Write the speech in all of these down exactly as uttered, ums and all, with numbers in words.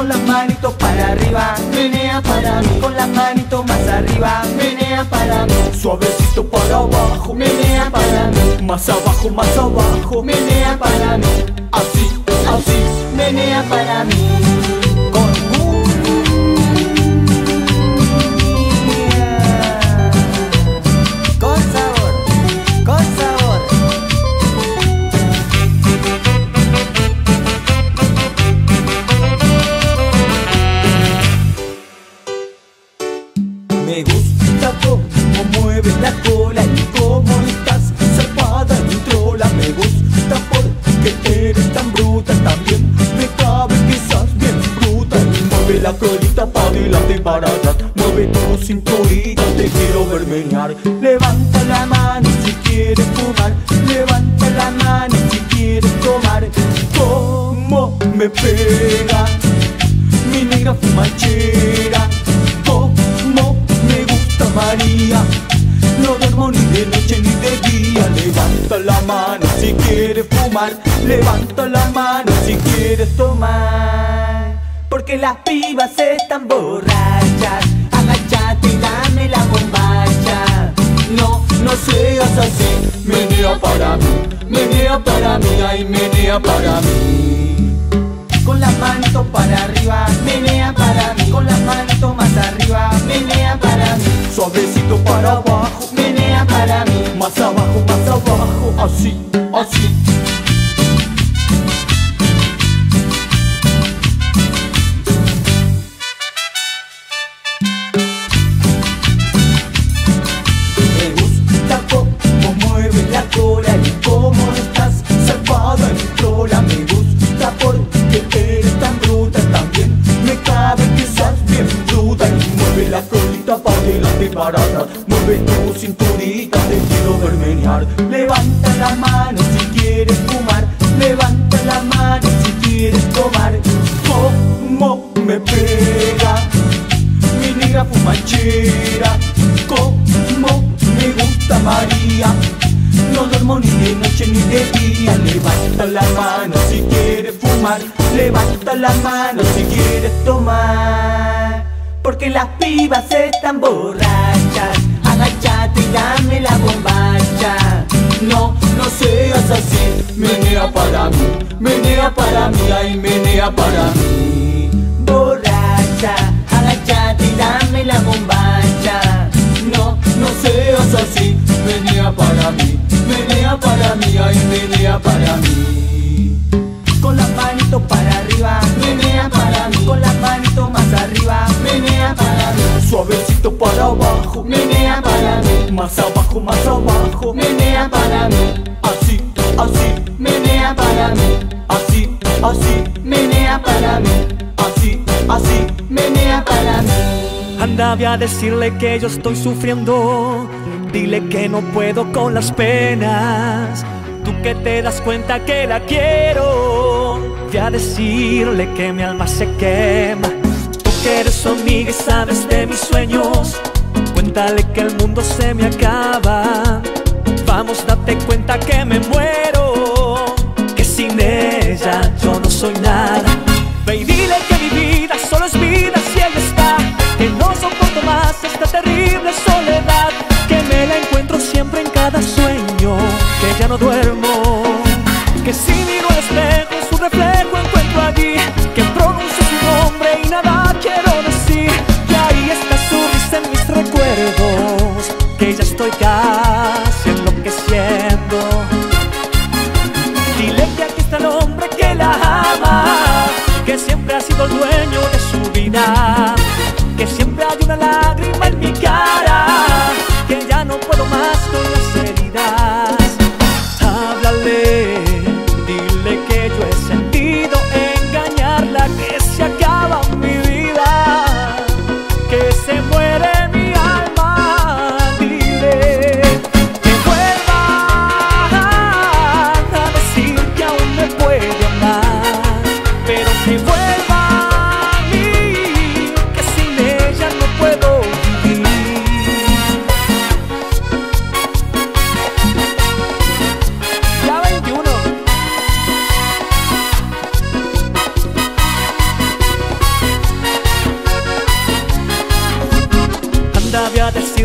con las manitos para arriba, menea para mí, con las manitos más arriba, menea para mí, suavecito para abajo, menea para mí, más abajo, más abajo, menea para mí, así, así, menea para mí. Con Con sabor, con sabor. me gusta cómo mueves la cola y cómo estás zarpada y trola. Me gusta porque eres tan bruta, también me cabe que estás bien bruta. Y mueve la colita para adelante y para atrás, mueve tu cinturita, te quiero ver menear. Levanta la mano si quieres fumar, levanta la mano si quieres tomar. Cómo me pega mi negra fumachera, cómo me gusta María, no duermo ni de noche ni de día. Levanta la mano si quieres fumar, levanta la mano si quieres tomar. Porque las pibas están borrachas, agachate y dame la bombacha. No, no seas así, menea para mí, menea para mí, ay menea para mí. con las manitos para arriba, menea para mí, con las manitos más arriba, menea para mí, Suavecito para abajo, menea para mí, más abajo, más abajo, así, así. Me gusta cómo mueves la cola y cómo estás zarpada en trola. Me gusta porque eres tan bruta, también me cabe que seas bien bruta. Y mueve la colita para adelante y para atrás, mueve tu cinturita, te quiero ver menear. levanta la mano si quieres fumar, levanta la mano si quieres tomar. Cómo me pega mi negra fumachera, cómo me gusta María, no duermo ni de noche ni de día. Levanta la mano si quieres fumar, levanta la mano si quieres tomar. Porque las pibas están borrachas, agachate y dame la bombacha. No, no seas así, menea para mí, menea para mí, ay menea para mí. Borracha, agachate y dame la bombacha. No, no seas así, menea para mí, menea para mí, ay menea para mí. Con las manitos para arriba, menea para mí, con las manitos más arriba, menea para mí, Suavecito para abajo, menea para mí, más abajo, más abajo, menea para mí, así, así, menea para mí, así, así, menea para mí, así, así. menea para mí. Anda, ve a decirle que yo estoy sufriendo, dile que no puedo con las penas. Tú que te das cuenta que la quiero, ve a decirle que mi alma se quema. Tú que eres su amiga y sabes de mis sueños, cuéntale que el mundo se me acaba. Vamos, date cuenta que me muero, que sin ella yo no soy nada. Ve y dile que mi vida solo es vida si ella está, que no soporto más esta terrible soledad, que me la encuentro siempre en cada sueño, que ya no duermo, que si miro al espejo su reflejo encuentro allí, que pronuncio su nombre y nada quiero decir, que ahí está su risa en mis recuerdos, que ya estoy casi enloqueciendo. Dile que aquí está el hombre que la ama, que siempre ha sido el dueño de su vida, que siempre hay una lágrima en mi cara, que ya no puedo más con las heridas. Háblale, dile que yo he sentido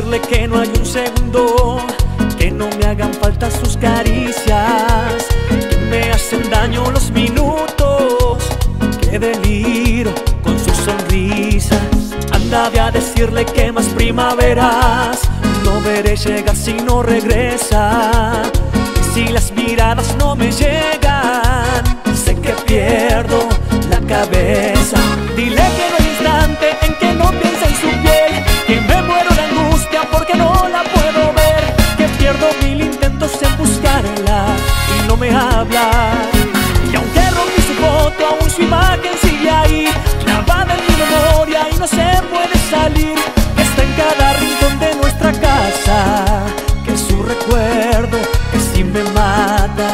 decirle que no hay un segundo que no me hagan falta sus caricias, que me hacen daño los minutos que deliro con sus sonrisas. Andaba a decirle que más primaveras no veré llegar si no regresa. Y si las miradas no me llegan, sé que pierdo la cabeza. Dile que no hay instante en que no piense en su piel, que me muero de angustia porque no la puedo ver, que pierdo mil intentos en buscarla y no me habla. Y aunque rompí su foto, aún su imagen sigue ahí, clavada en mi memoria y no se puede salir. Está en cada rincón de nuestra casa, que es su recuerdo que sí me mata.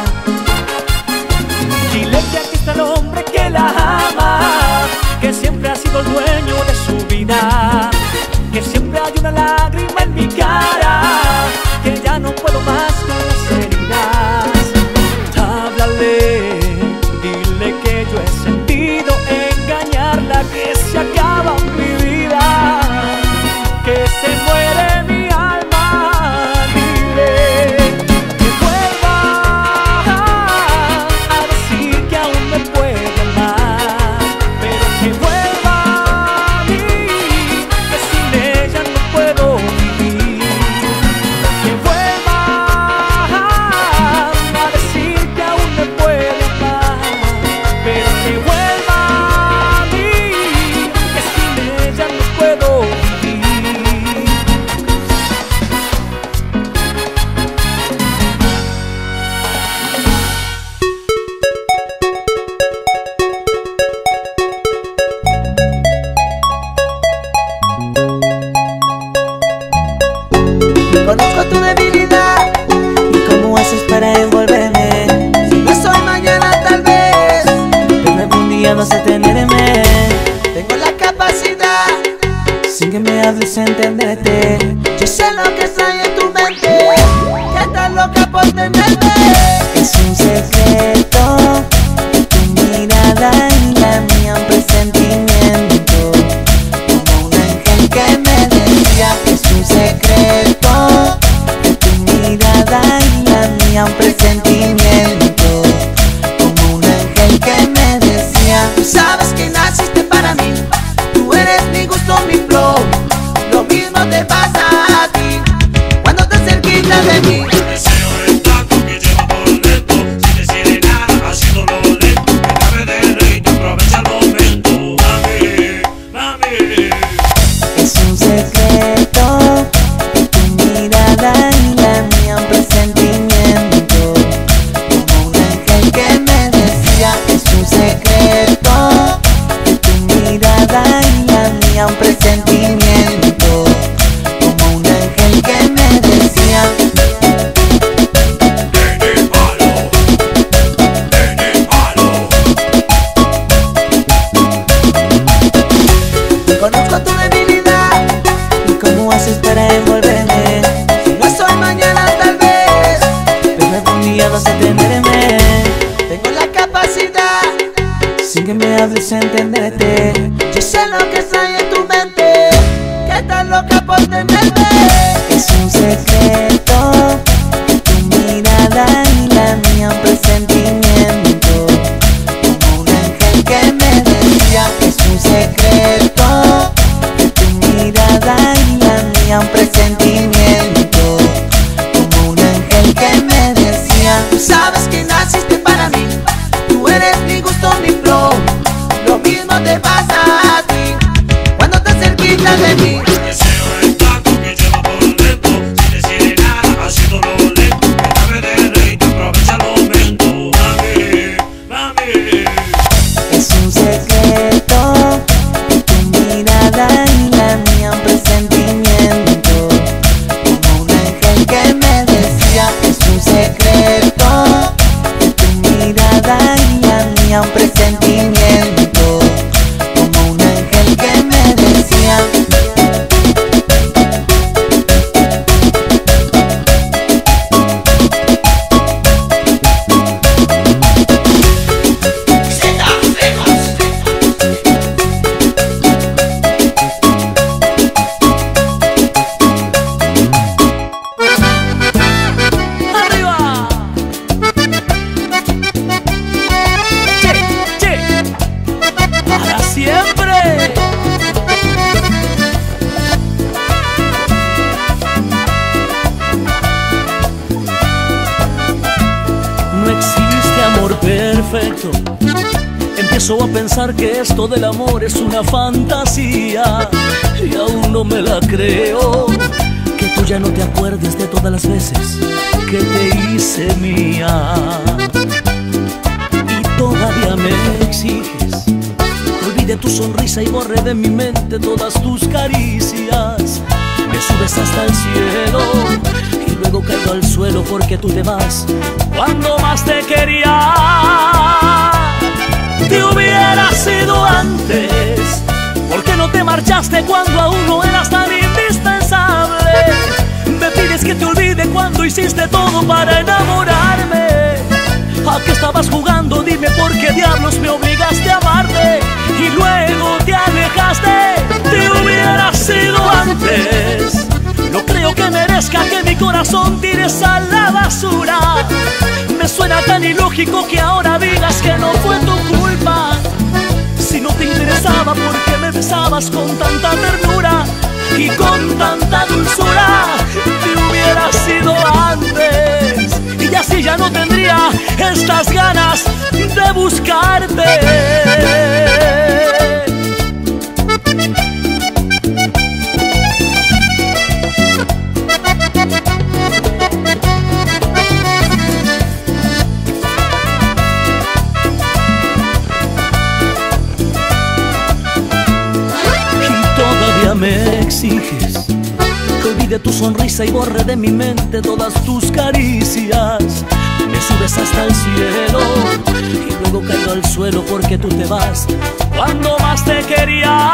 Dile que aquí está el hombre que la ama, que siempre ha sido el dueño de su vida, que siempre hay una lágrima en mi cara, que ya no puedo más con las heridas. Háblale, dile que yo he sentido engañarla, que se acaba mi vida, que se muere mi alma. Dile que vuelva a decir que aún me puede amar, pero que vuelva a mí, que sin ella no puedo vivir. Que vuelva a decir que aún me puede amar, pero que vuelva a mí, que sin ella no puedo vivir. Conozco tu debilidad y cómo haces para envolverme. Si no soy mañana tal vez, pero algún día vas a tenerme. Tengo la capacidad, sin que me hables, entenderte. Yo sé lo que hay en tu mente, que estás loca por tenerme. Es un secreto, tu mirada y la mía, un presentimiento, como un ángel que me decía. Es un secreto, tu mirada y la mía, un presentimiento, como un ángel que me decía. Tú sabes que naciste para mí, tú eres mi gusto, mi flow. Lo mismo te pasa a ti cuando te cerquita de mí. El deseo es tanto que lleva por dentro, sin decir nada, haciéndolo lento. Que cabe de reír, aprovecha el momento. Mami, mami. Es un secreto, tu mirada y la mía, un presentimiento, como un ángel que me decía. Es un secreto, tu mirada y la mía, un presentimiento, como un ángel que me decía. Nene malo, nene malo. Conozco tu debilidad y cómo haces para envolverme. Si no soy mañana tal vez, pero algún día vas a tenerme. Tengo la capacidad, sin que me hables, entenderte. Yo sé lo que hay en tu mente, que estás loca por tenerme. Es un secreto, tu mirada y la mía, un presentimiento, como un ángel que me decía. Es un secreto, tu mirada y la mía, un presentimiento, como un ángel que me decía. Tú sabes que naciste para mí, tú eres mi gusto, mi flow. Lo mismo te pasa a ti cuando te cerquita de mí. El deseo es tanto que lleva por dentro, sin decir nada, haciéndolo lento. Que cabe de reír, aprovecha el momento. Mami, mami. Es un secreto, tu mirada y la mía, un presentimiento, como un ángel que me decía. Es un secreto, tu mirada y la mía, un presentimiento, como un ángel que me decía. perfecto. Empiezo a pensar que esto del amor es una fantasía y aún no me la creo. Que tú ya no te acuerdes de todas las veces que te hice mía y todavía me exiges. Olvidé tu sonrisa y borré de mi mente todas tus caricias. Me subes hasta el cielo y luego caigo al suelo porque tú te vas cuando más te quería. Te hubiera sido antes, ¿por qué no te marchaste cuando aún no eras tan indispensable? Me pides que te olvide cuando hiciste todo para enamorarme. ¿A qué estabas jugando? Dime por qué diablos me obligaste a amarte y luego te alejaste. Te hubiera sido antes. No creo que merezca que mi corazón tires a la basura. Me suena tan ilógico que ahora digas que no fue tu culpa. Si no te interesaba, ¿por qué me besabas con tanta ternura y con tanta dulzura? Te hubiera sido antes y así ya no tendría estas ganas de buscarte. Me exiges que olvide tu sonrisa y borre de mi mente todas tus caricias. Me subes hasta el cielo y luego caigo al suelo porque tú te vas cuando más te quería.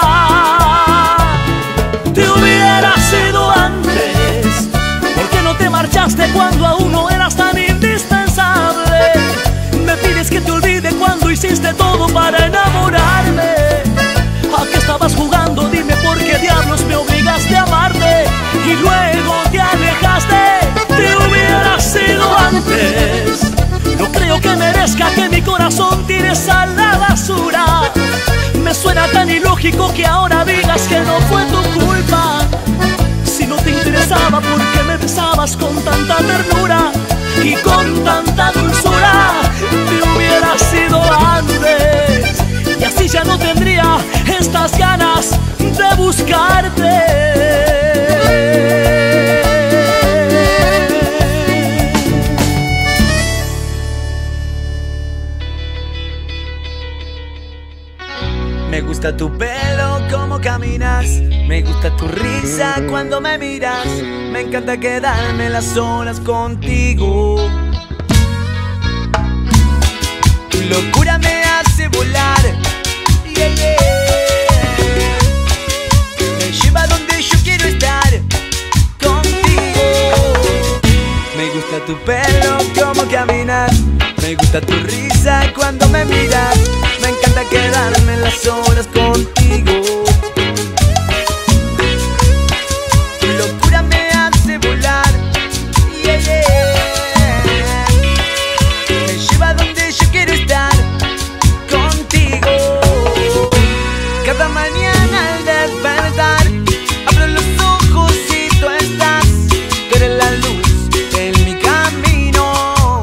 Te hubiera sido antes, ¿por qué no te marchaste cuando aún no eras tan indispensable? Me pides que te olvide cuando hiciste todo para enamorarme. ¿A qué estabas jugando? Dime por qué diablos me obligaste a amarte y luego te alejaste. Te hubiera sido antes. No creo que merezca que mi corazón tires a la basura. Me suena tan ilógico que ahora digas que no fue tu culpa. Si no te interesaba, ¿por qué me besabas con tanta ternura y con tanta dulzura? Te hubiera sido antes y así ya no tendría estas ganas de buscarte. Me gusta tu pelo, cómo caminas. Me gusta tu risa cuando me miras. Me encanta quedarme las horas contigo. Tu locura me hace volar. Yeah, yeah. Me lleva donde yo quiero estar contigo. Me gusta tu pelo, cómo caminas. Me gusta tu risa cuando me miras. Me encanta quedarme las horas contigo. Tu locura me hace volar. Yeah, yeah. Me lleva donde yo quiero estar contigo. Cada mañana al despertar abro los ojos y tú estás. Tú eres la luz en mi camino.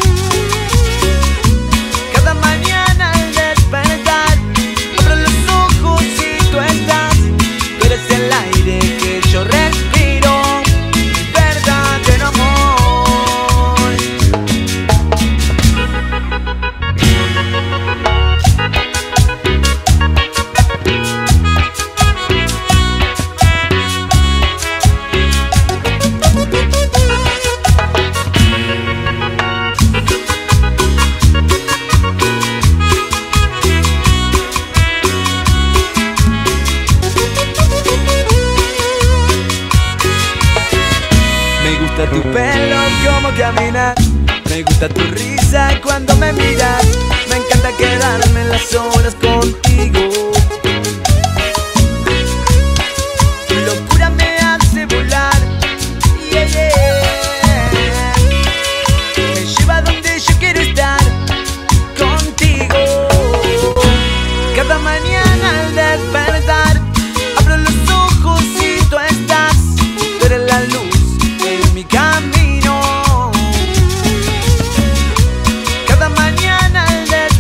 Cada mañana al despertar abro los ojos y tú estás. Tú eres el aire que yo respiro, verdadero amor. Me gusta tu pelo, cómo caminas. Me gusta tu risa cuando me miras. Me encanta quedarme las horas contigo. Tu locura me hace volar. Yeah, yeah. Me lleva donde yo quiero estar contigo. Cada mañana al despertar abro los ojos y tú estás. Tú eres la luz en mi camino. Cada mañana al despertar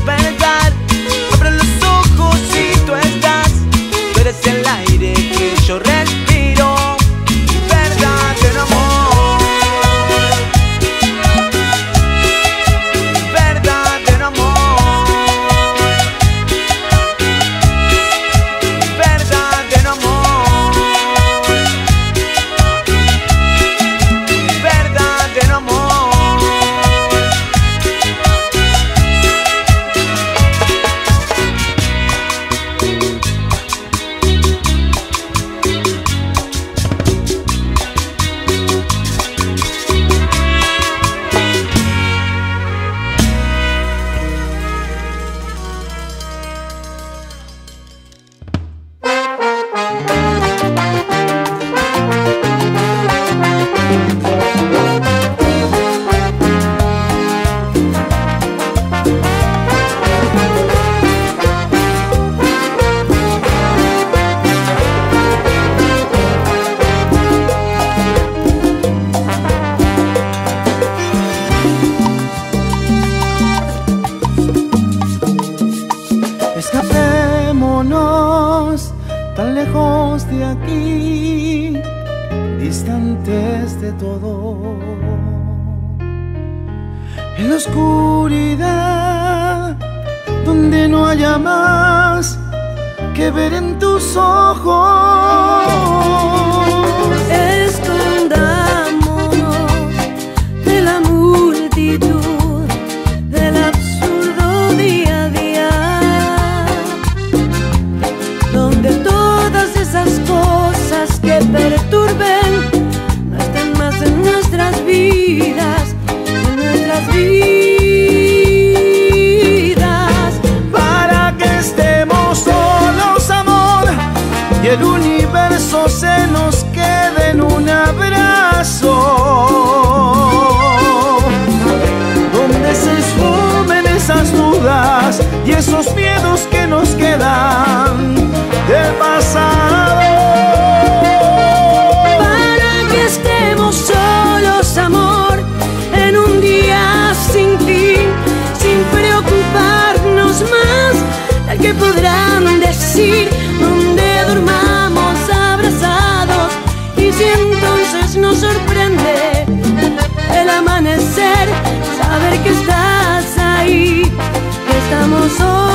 Escapémonos tan lejos de aquí, distantes de todo. En la oscuridad, donde no haya más que ver en tus ojos. Escondámonos de la multitud, del absurdo día a día, donde todas esas cosas que perturben no estén más en nuestras vidas, en nuestras vidas. Para que estemos solos, amor, y el universo se nos quede en un abrazo, donde se esfumen esas dudas y esos miedos que nos quedan del pasado. Para que estemos solos, amor, en un día sin fin, sin preocuparnos más del que podrán decir, donde durmamos abrazados. Y si entonces nos sorprende el amanecer, saber que estás ahí, que estamos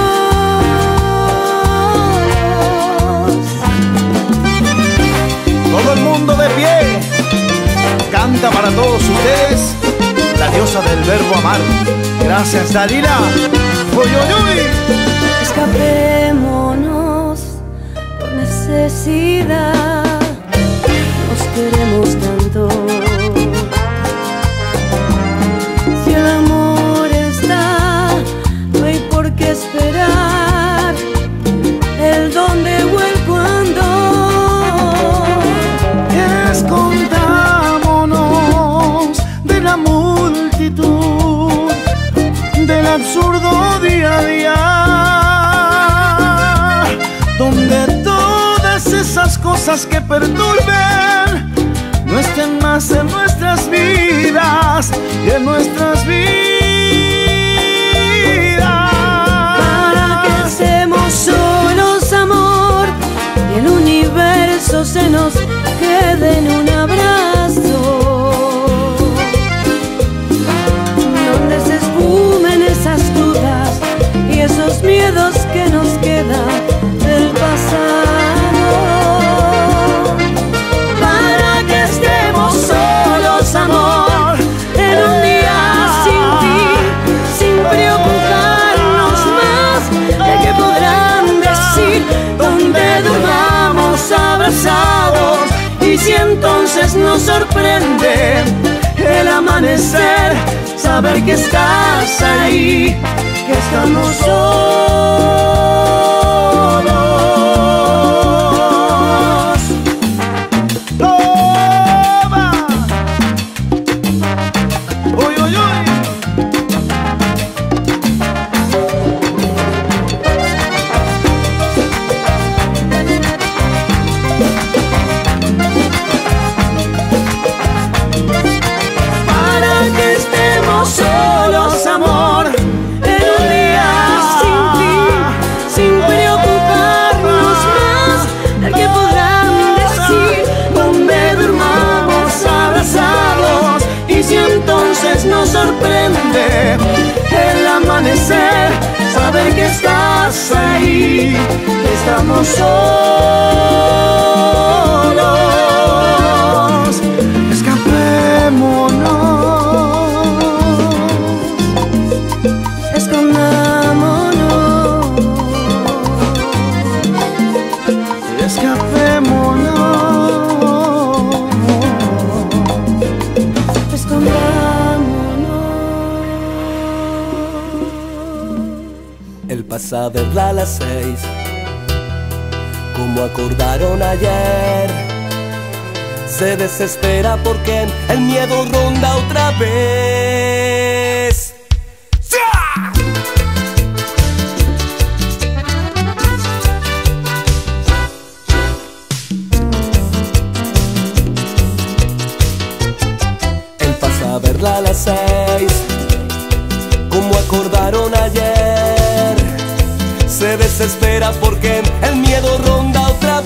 solos. Todo el mundo de pie, canta para todos ustedes la diosa del verbo amar. Gracias, Dalila. Uy, uy, uy. Escapémonos por necesidad, nos queremos tanto. Si el amor está, no hay por qué esperar el dónde o el cuándo. Escondámonos de la multitud, del absurdo día a día, donde todas esas cosas que perturben no estén más en nuestras vidas y en nuestras vidas. Para que estemos solos, amor, y el universo se nos quede en un abrazo, donde se esfumen esas dudas y esos miedos que nos quedan del pasado. Para que estemos solos, amor, en un día sin fin, sin preocuparnos más de que podrán decir, donde durmamos abrazados. Y si entonces nos sorprende el amanecer, saber que estás ahí, que estamos solos. ¡Toma! ¡Uy, uy, uy! Para que estemos solos, amor, en un día sin fin, sin preocuparnos más del que podrán decir, donde durmamos abrazados. Y si entonces nos sorprende el amanecer, saber que estás ahí, que estamos solos. Escapémonos, Escondámonos, escapémonos. escondámonos. El pasado es a las seis, como acordaron ayer. Se desespera porque el miedo ronda otra vez. ¡Sia! Él pasa a verla a las seis, como acordaron ayer. se desespera porque el miedo ronda otra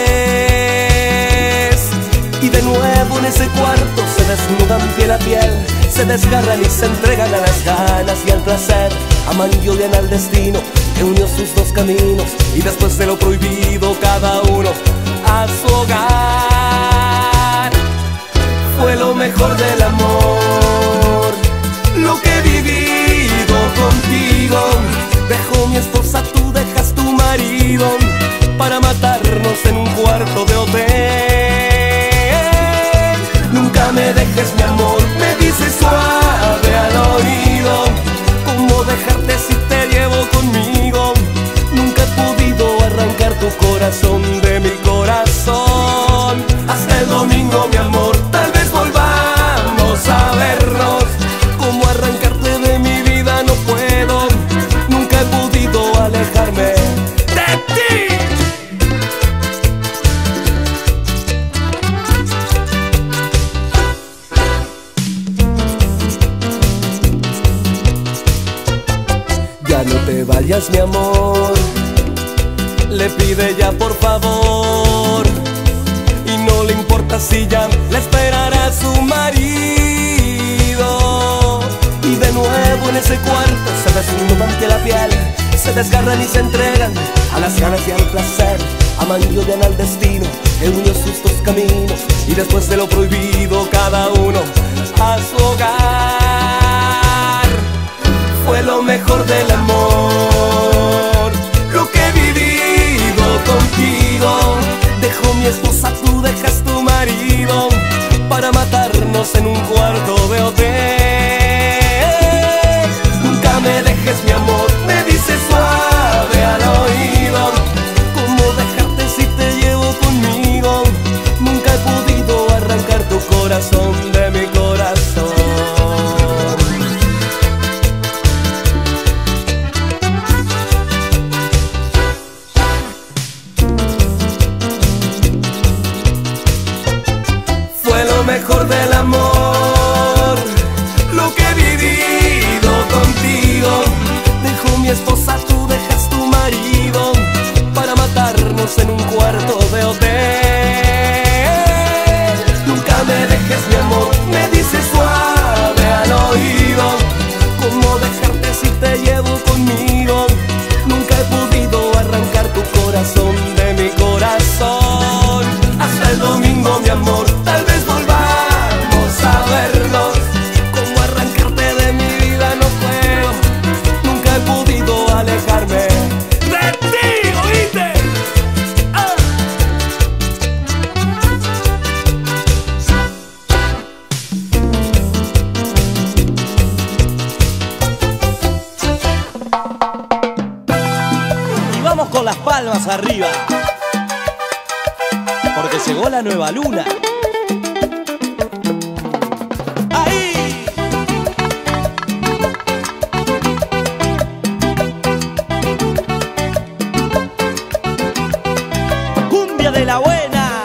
vez. Y de nuevo en ese cuarto se desnudan piel a piel, se desgarran y se entregan a las ganas y al placer. Aman y odian al destino que unió sus dos caminos, y después de lo prohibido cada uno a su hogar. Fue lo mejor del amor, lo que he vivido contigo. Dejo mi esposa, tú dejas tu marido, para matarnos en un cuarto de hotel. Nunca me dejes, mi amor, me dices suave al oído. ¿Cómo dejarte si te llevo conmigo? Nunca he podido arrancar tu corazón de mi corazón. Hasta el domingo, mi amor, tal vez volvamos a vernos. ¿Cómo arrancarte de mi vida? No puedo. Nunca he podido alejarme de ti. Ya no te vayas, mi amor, le pide ya por favor. Y no le importa si ya le esperará su marido. Y de nuevo en ese cuarto se desnudan ante la piel, se desgarran y se entregan a las ganas y al placer. Aman y odian al destino que unió sus dos caminos, y después de lo prohibido cada uno a su hogar. Fue lo mejor del amor, lo que he vivido contigo. Dejo mi esposa, tú dejas tu marido, para matarnos en un cuarto de hotel. Nunca me dejes, mi amor, me dices suave al oído. ¿Cómo dejarte si te llevo conmigo? Nunca he podido arrancar tu corazón de mi corazón. Mejor del amor, lo que he vivido contigo. Dejo mi esposa, tú dejas tu marido, para matarnos en un cuarto de hotel. Nunca me dejes, mi amor, me dices suave al oído. ¿Cómo dejarte si te llevo conmigo? Nunca he podido arrancar tu corazón de mi corazón. Hasta el domingo, mi amor, tal vez a vernos. Cómo arrancarte de mi vida no puedo. Nunca he podido alejarme de ti, ¿oíste? Ah. Y vamos con las palmas arriba, porque llegó la nueva luna. De la buena.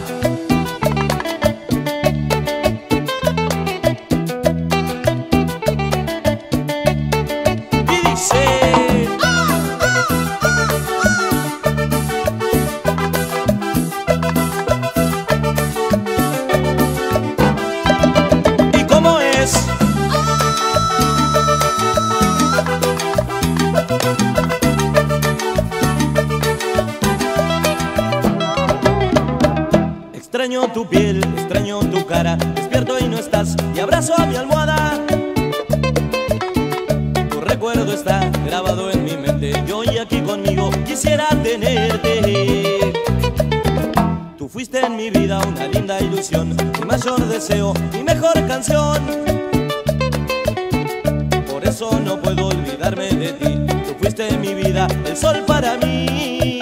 Y dice: ¿y cómo es? Extraño tu piel, extraño tu cara, despierto y no estás, y abrazo a mi almohada. Tu recuerdo está grabado en mi mente, yo y aquí conmigo quisiera tenerte. Tú fuiste en mi vida una linda ilusión, mi mayor deseo, mi mejor canción. Por eso no puedo olvidarme de ti, tú fuiste en mi vida el sol para mí.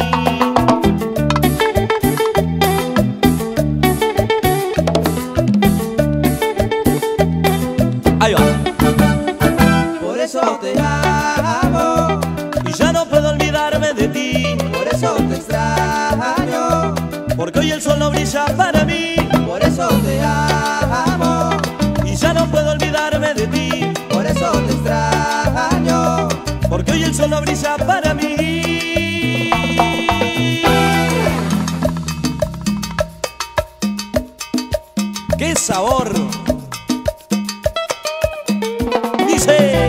Ahí va. Por eso te amo y ya no puedo olvidarme de ti. Por eso te extraño, porque hoy el sol no brilla para mí. Por eso te amo y ya no puedo olvidarme de ti. Por eso te extraño, porque hoy el sol no brilla para mí. ¡Qué sabor! Dice...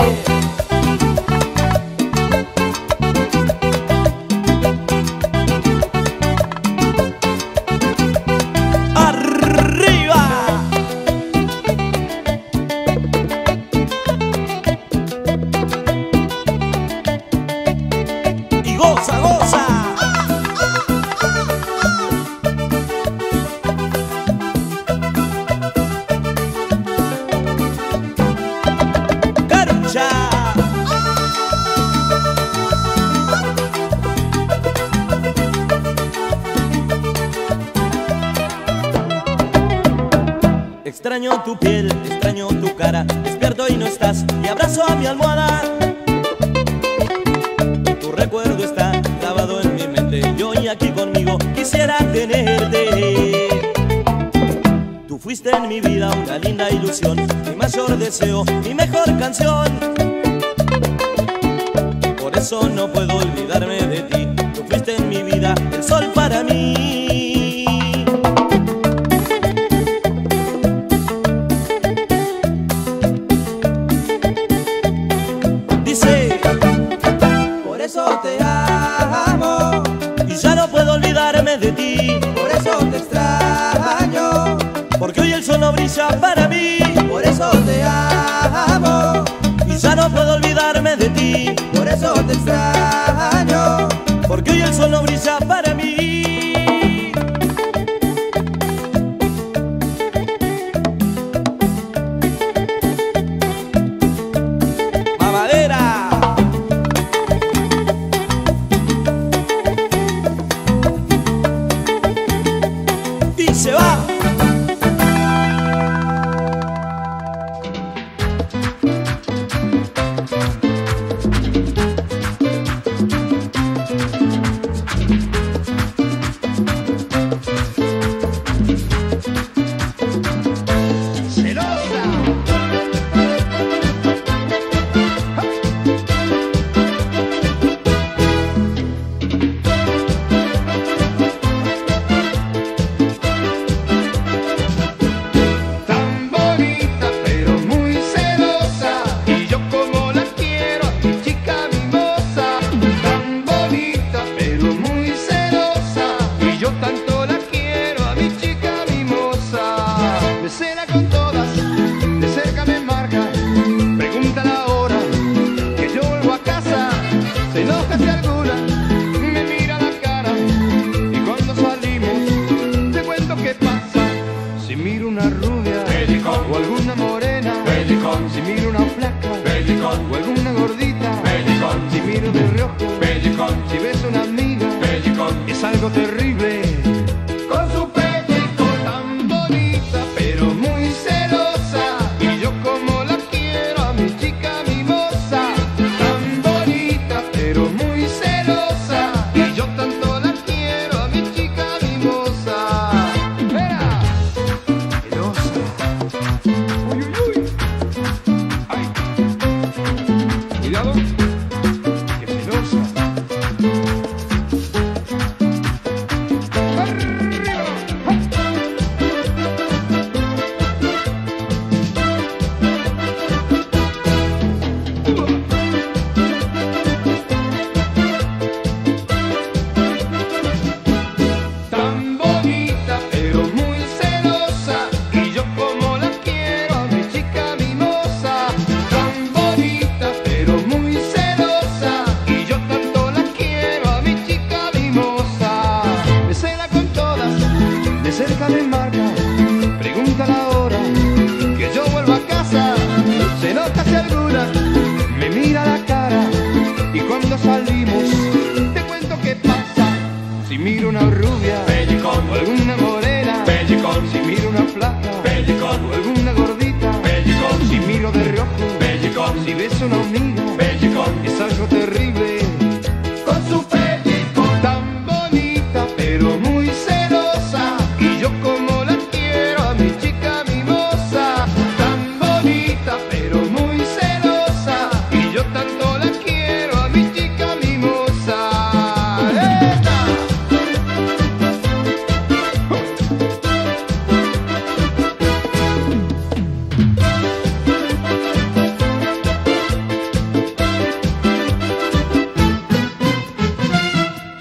¡Goza, goza! ¡Carucha! Extraño tu piel, extraño tu cara. Despierto y no estás, y abrazo a mi almohada. Tu recuerdo está grabado en mi mente, y hoy aquí conmigo quisiera tenerte. Tú fuiste en mi vida una linda ilusión, mi mayor deseo, mi mejor canción. Por eso no puedo olvidarme de ti. Tú fuiste en mi vida el sol para mí. Dice... Por eso te amo, y ya no puedo olvidarme de ti. por eso te extraño, Porque hoy el sol no brilla para mí. por eso te amo, Y ya no puedo olvidarme de ti. por eso te extraño. Porque hoy el sol no brilla para mí. Mamadera. Y se va. Tan bonita pero muy celosa, y yo como la quiero a mi chica mimosa. Tan bonita pero muy celosa, y yo tanto la quiero a mi chica mimosa. Me cena con todas, de cerca me marca, pregunta la hora que yo vuelvo a casa. Se enoja si alguna me mira la cara, y cuando salimos te cuento qué pasa. Si miro una rubia o alguna morena, si miro una flaca o alguna gordita, si miro de reojo, si ves una amiga, es algo terrible. Con su pellicón tan bonita pero muy celosa, y yo como la quiero a mi chica mimosa. Tan bonita pero muy celosa, y yo tanto la quiero a mi chica mimosa. ¡Vera! Celosa. Uy, uy, uy. Ay. Cuidado. Que celosa. Arriba. Tan bonita pero muy celosa, y yo como la quiero a mi chica mimosa. Tan bonita pero muy celosa, y yo tanto la quiero a mi chica mimosa. Me cena con todas, de cerca me marca, pregunta la hora que yo vuelvo a casa. Se nota si alguna me mira la cara, y cuando salimos te cuento qué pasa. Si miro una rubia o alguna morena, si miro una flaca o alguna gordita, si miro de reojo, si ves una amiga, es algo terrible. Con su pellicón tan bonita pero muy celosa, y yo como la quiero a mi chica mimosa. Tan bonita pero muy celosa, y yo tanto la quiero a mi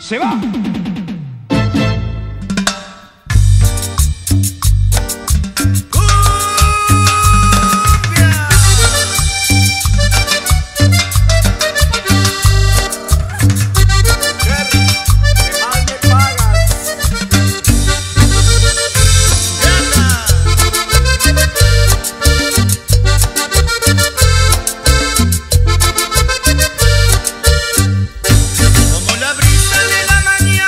se va. Como la brisa de la mañana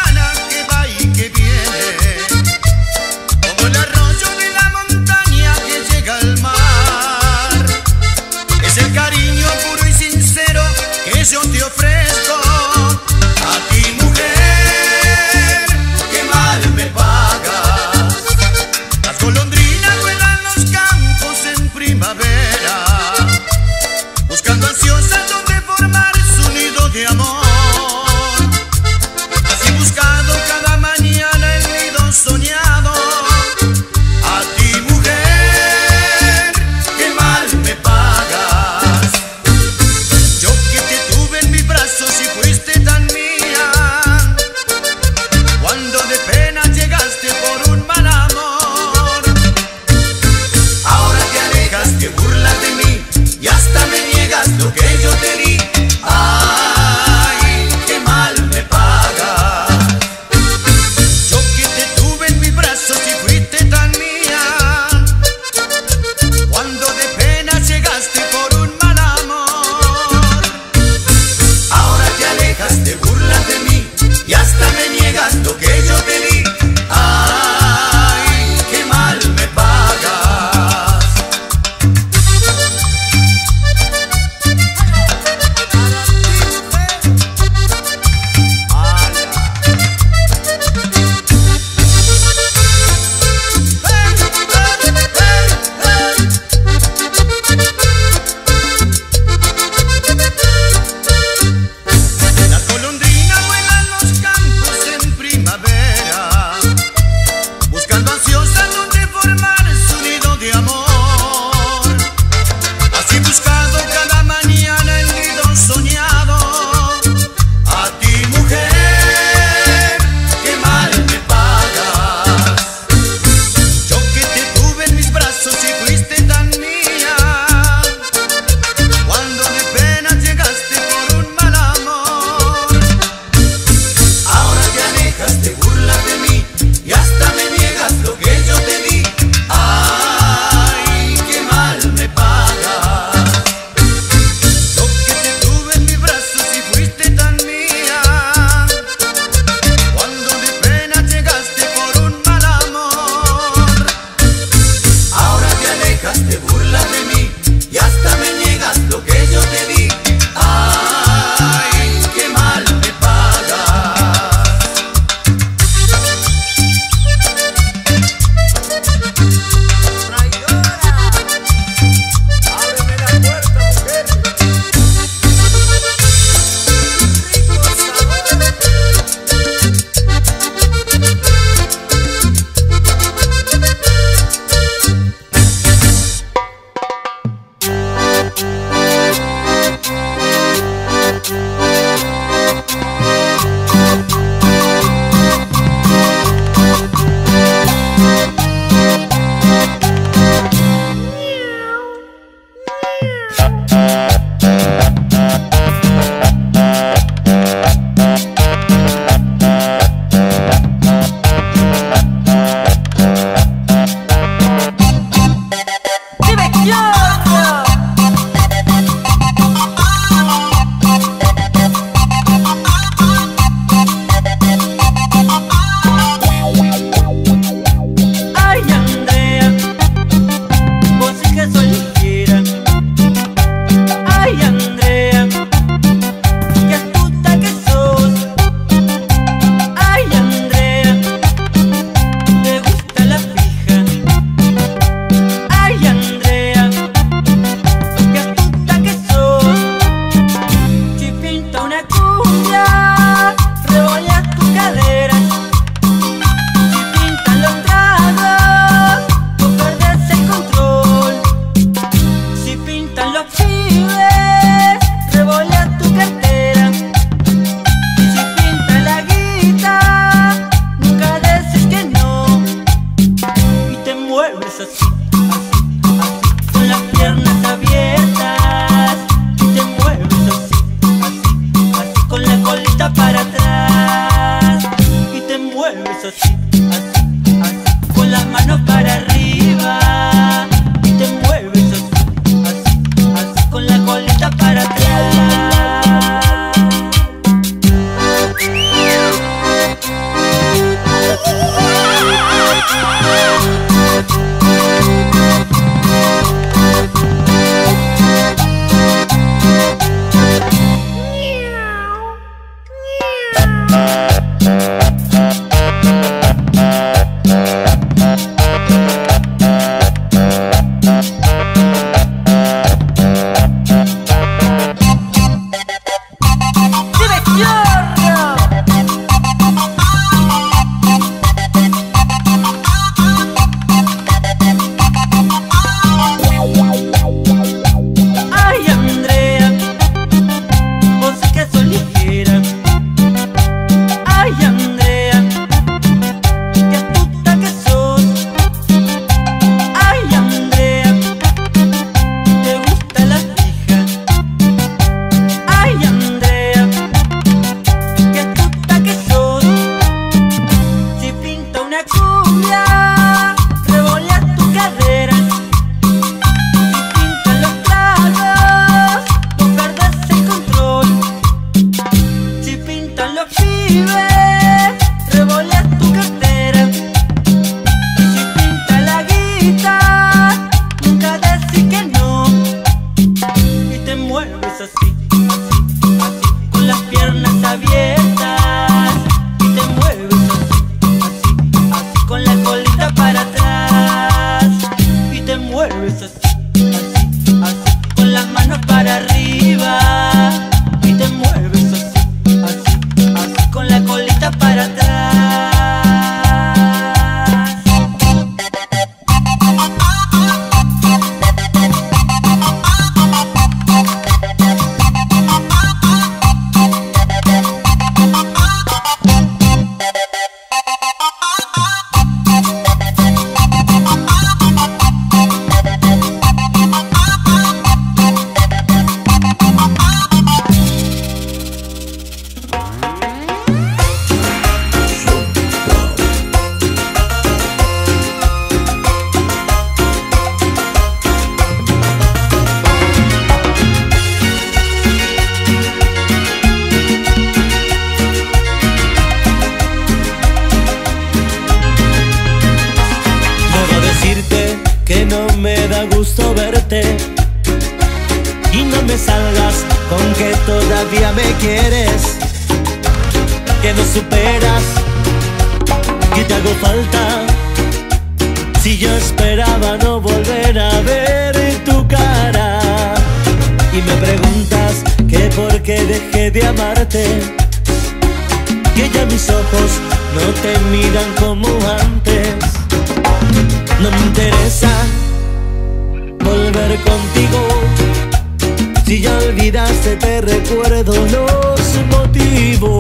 quiero verte. Y no me salgas con que todavía me quieres, que no superas, que te hago falta. Si yo esperaba no volver a ver tu cara, y me preguntas que por qué dejé de amarte, que ya mis ojos no te miran como antes. No me interesa volver contigo, si ya olvidaste te recuerdo los motivos.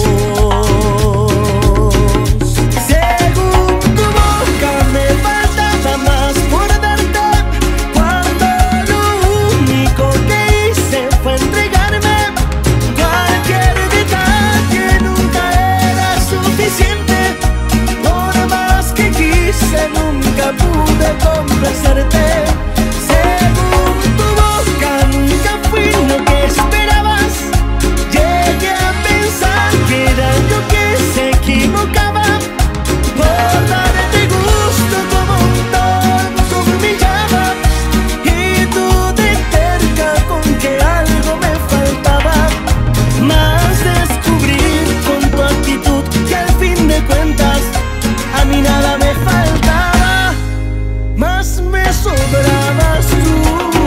Según tu boca me faltaba más por darte, cuando lo único que hice fue entregarme. Cualquier detalle nunca era suficiente, por más que quise nunca pude complacerte. Según tu boca nunca fui lo que esperabas, llegué a pensar que era yo que se equivocaba, por darte gusto como un tonto me humillaba, y tú de terca con que algo me faltaba, más descubrir con tu actitud que al fin de cuentas a mí nada me faltaba, más me sobrabas tú.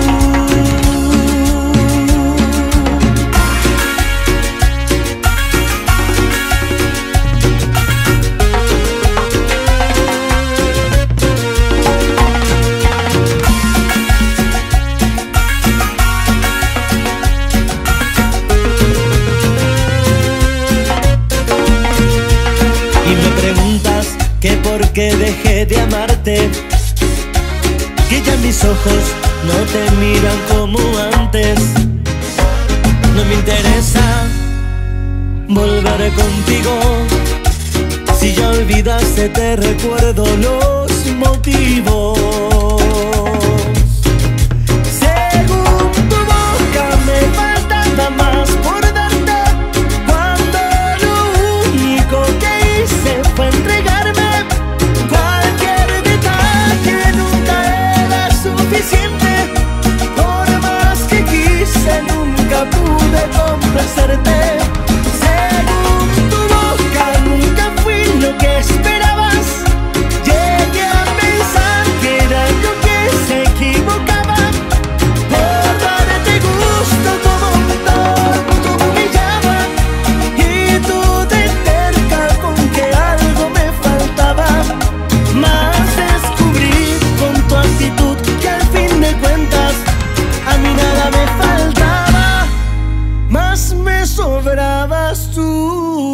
Y me preguntas que por qué dejé de amarte, que ya mis ojos no te miran como antes. No me interesa volver contigo, si ya olvidaste te recuerdo los motivos. Según tu boca me faltaba más por darte, cuando lo único que hice fue entregarme. Cualquier detalle nunca era suficiente, por más que quise nunca pude complacerte. Según tu boca nunca fui lo que esperabas, llegué a pensar que era yo que se equivocaba, por darte gusto como un tonto me humillaba, y tú de terca con que algo me faltaba, más descubrí con tu actitud que al fin de cuentas a mí nada me faltaba, más me sobrabas tú.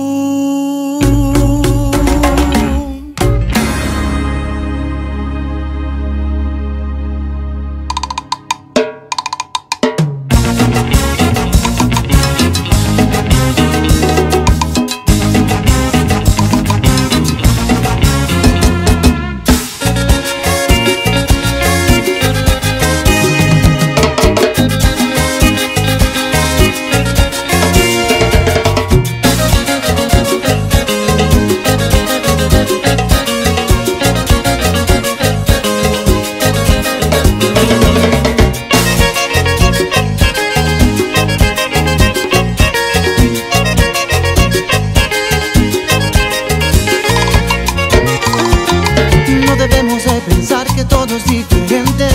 No debemos de pensar que todo es diferente,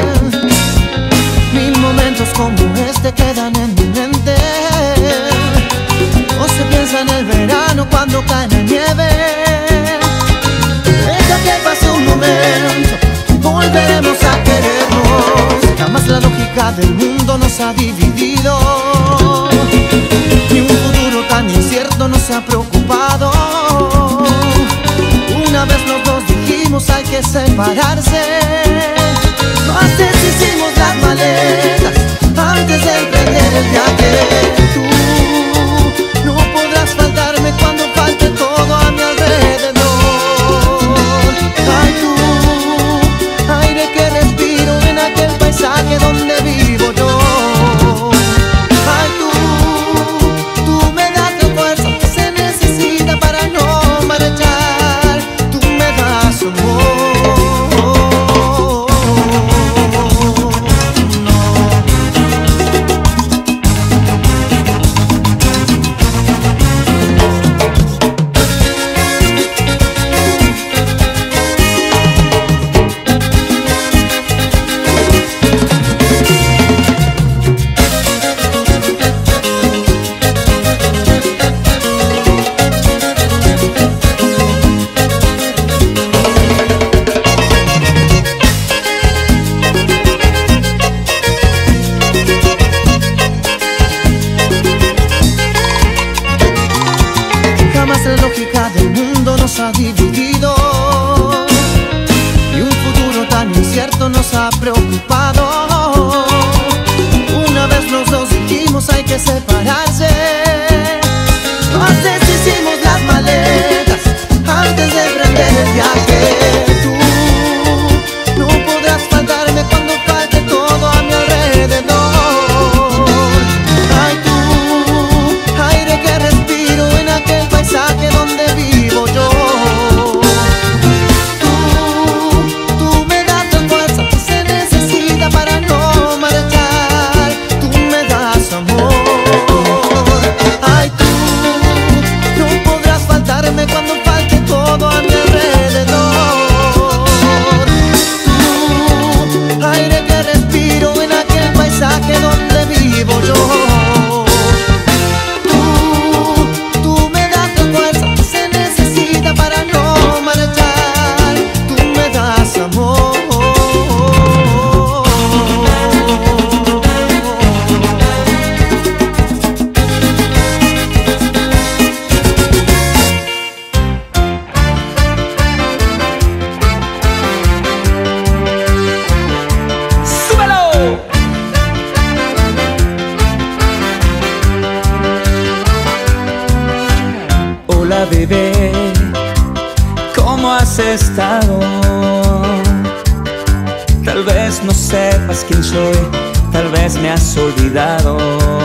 mil momentos como este quedan en mi mente. O se piensa en el verano cuando cae la nieve, deja que pase un momento, volveremos a querernos. Jamás la lógica del mundo nos ha dividido, ni un futuro tan incierto nos ha preocupado. Una vez los dos dijimos hay que separarse, nos deshicimos las maletas antes de emprender el viaje. Tú no podrás faltarme cuando falte todo a mi alrededor. Ay, tú, aire que respiro en aquel paisaje donde vivo yo. Ay, tú, tú me das la fuerza que se necesita para no marchar. Tú me das amor. más la lógica del mundo nos ha dividido y un futuro tan incierto nos ha preocupado. Una vez los dos dijimos hay que separarse, nos deshicimos las maletas antes de emprender el viaje. Tú no podrás faltarme cuando falte todo a mi alrededor. Ay, tú, aire que respiro en aquel paisaje donde vivo yo. Tú, tú me das la fuerza que se necesita para no marchar. Tú me das amor. Ay, tú, no podrás faltarme cuando falte todo a mi alrededor. Tú, aire que respiro en aquel paisaje donde vivo yo. Tú, tú me das la fuerza que se necesita para no marchar. Tú me das amor. ¡Súbelo! Hola bebé, ¿cómo has estado? Tal vez no sepas quién soy, tal vez me has olvidado.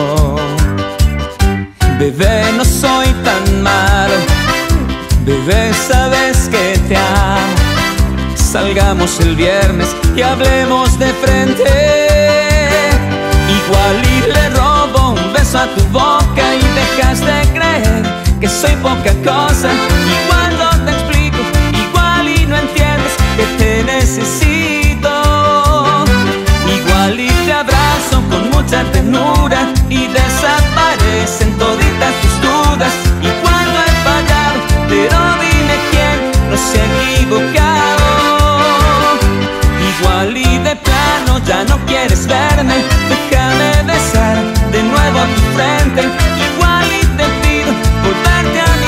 Bebé, no soy tan malo, bebé, sabes que te amo. Salgamos el viernes y hablemos de frente. Igual y le robo un beso a tu boca y dejas de creer que soy poca cosa. Igual no te explico, igual y no entiendes que te necesito. Igual y te abrazo con mucha ternura y desaparecen toditas tus dudas. Igual no he fallado, pero dime quién no se ha equivocado. Igual y de plano ya no quieres verme, déjame besar de nuevo tu frente. Igual y te pido volverte a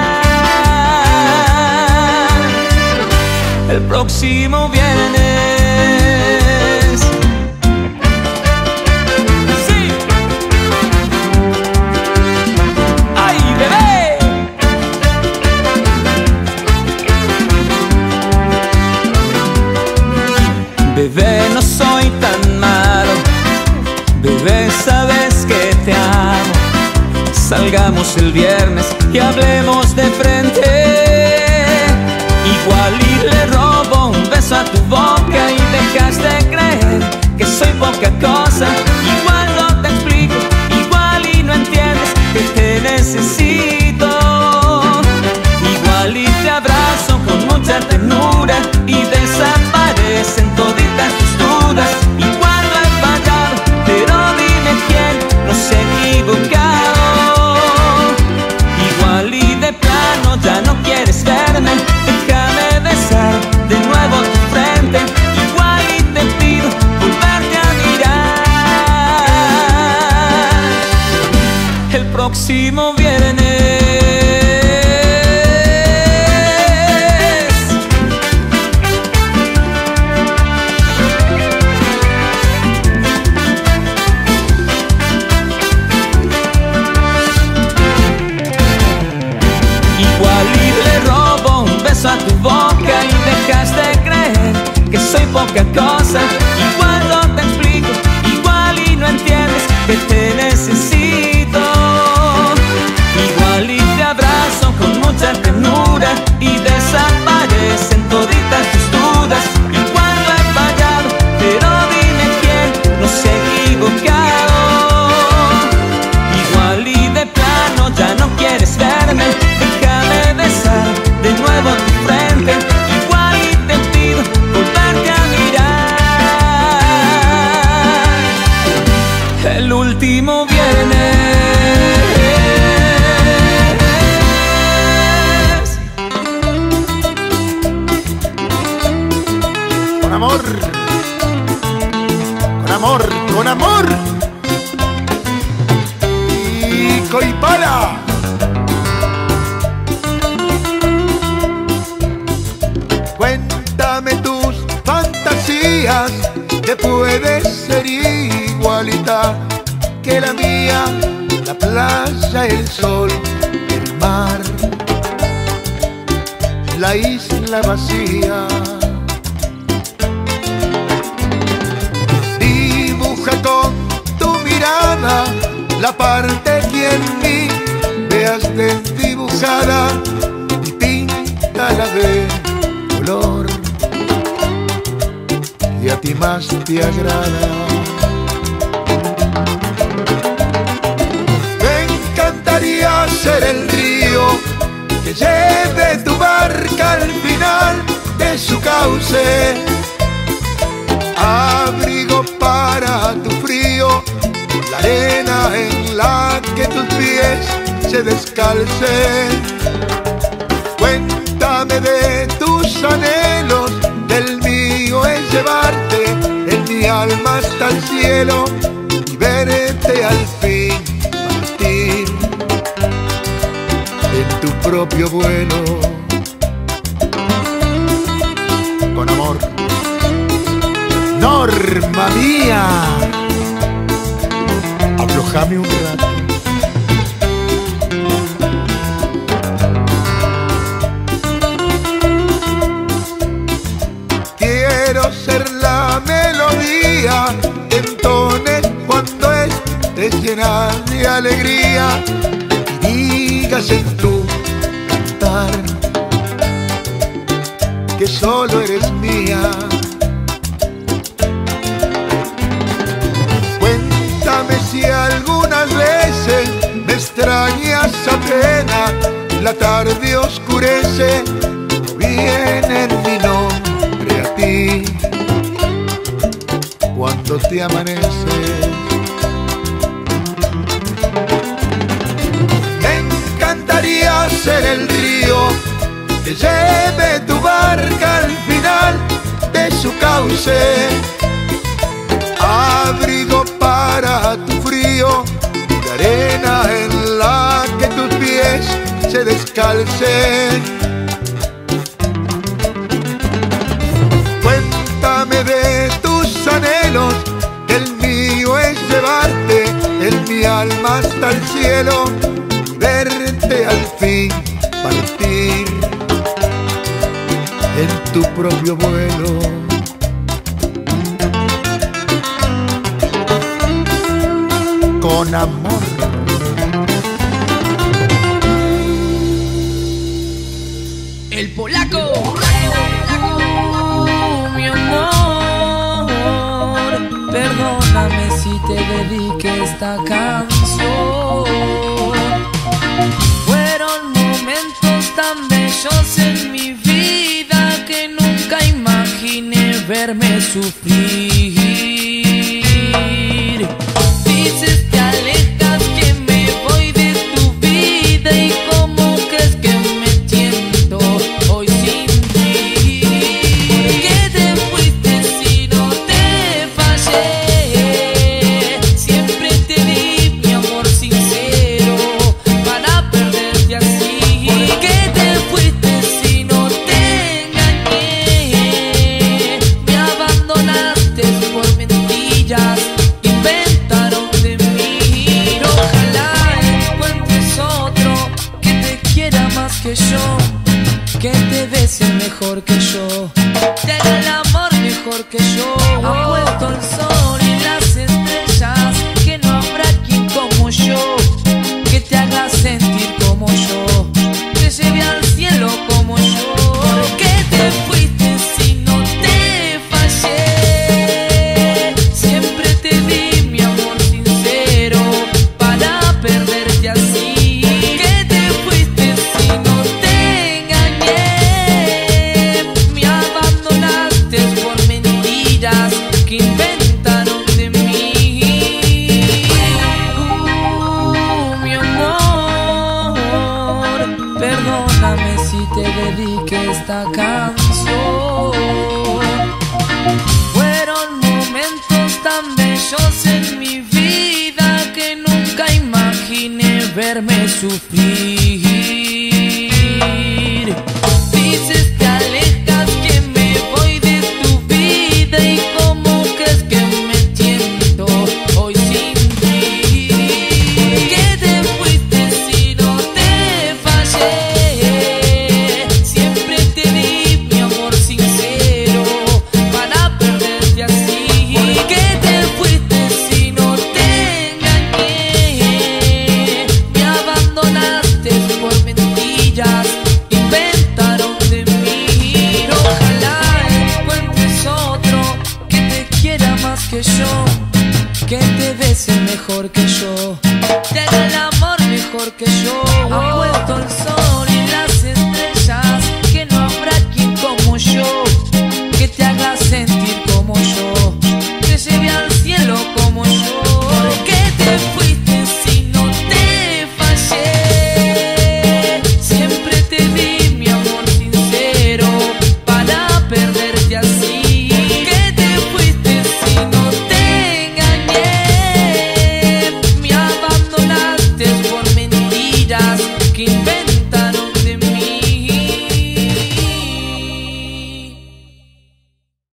mirar el próximo viernes. Sí. ¡Ay, bebé! Bebé, no soy tan malo, bebé, sabes que te amo. Salgamos el viernes y hablemos de frente. Igual y le robo un beso a tu boca y dejas de creer que soy poca cosa. Igual no te explico, igual y no entiendes que te necesito. Igual y te abrazo con mucha ternura y desaparecen toditas tus dudas. Igual no he fallado, pero dime quién no se ha equivocado. Igual y de plano ya no quieres verme, déjame besar de nuevo tu frente. Igual y te pido volverte a mirar el próximo viernes. A tu boca y dejas de creer que soy poca cosa. Igual no te explico, igual y no entiendes que te necesito. Igual y te abrazo con mucha ternura y desaparecen toditas tus dudas. Igual no he fallado, pero dime quién no se ha equivocado. Igual y de plano ya no quieres verme, déjame besar de nuevo tu frente. Igual y te pido volverte a mirar el último viernes. Con amor, con amor, con amor. Y Coipala. pensarías que puede ser igualita que la mía, la playa, el sol, el mar, la isla vacía. Dibuja con tu mirada la parte que en mí veas desdibujada y píntala de color que a ti más te agrada. Me encantaría ser el río que lleve tu barca al final de su cauce, abrigo para tu frío, la arena en la que tus pies se descalcen. Cuéntame de tus anhelos, del mío es llevarte en mi alma hasta el cielo y verte al fin partir en tu propio vuelo. Con amor, Norma mía, aflojame un rato. Quiero ser la melodía que entones cuando estés llena de alegría y digas en tu cantar que solo eres mía. Cuéntame si algunas veces me extrañas apenas la tarde oscurece o viene en mi nombre a ti cuando te amanece. Me encantaría ser el río que lleve tu barca al final de su cauce, abrigo para tu frío, la arena en la que tus pies se descalcen. Cuéntame de tus anhelos, que el mío es llevarte en mi alma hasta el cielo y verte al fin partir en tu propio vuelo. Con amor. El polaco. Oh, mi amor, perdóname si te dediqué esta canción. Fueron momentos tan bellos en mi vida que nunca imaginé verme sufrir. Dices te alejas, que me voy de tu vida, y cómo crees que me siento hoy sin ti. ¿Por qué te fuiste si no te fallé? Siempre te di mi amor sincero para perderte así. ¿Por qué te fuiste si no te engañé? Me abandonaste por mentiras. Que yo, que te bese mejor que yo, te haga el amor mejor que yo. Ha puesto el sol y las estrellas, que no habrá quien como yo, que te haga sentir como yo, te lleve al cielo como yo. ¿Por qué te fuiste si no te fallé? Siempre te di mi amor sincero para perderte así. Que inventaron de mí. Uh, mi amor, perdóname si te dediqué esta canción. Fueron momentos tan bellos en mi vida que nunca imaginé verme sufrir.